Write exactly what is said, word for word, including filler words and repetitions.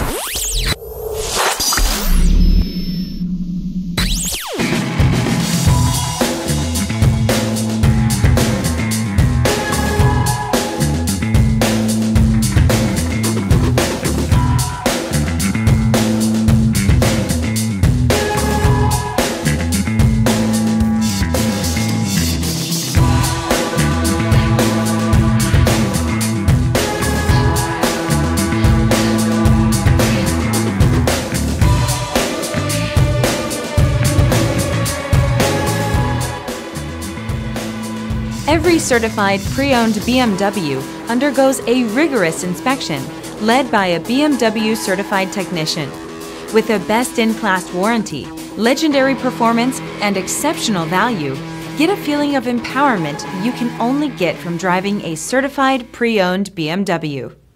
Every certified pre-owned B M W undergoes a rigorous inspection led by a B M W certified technician. With a best-in-class warranty, legendary performance, and exceptional value, get a feeling of empowerment you can only get from driving a certified pre-owned B M W.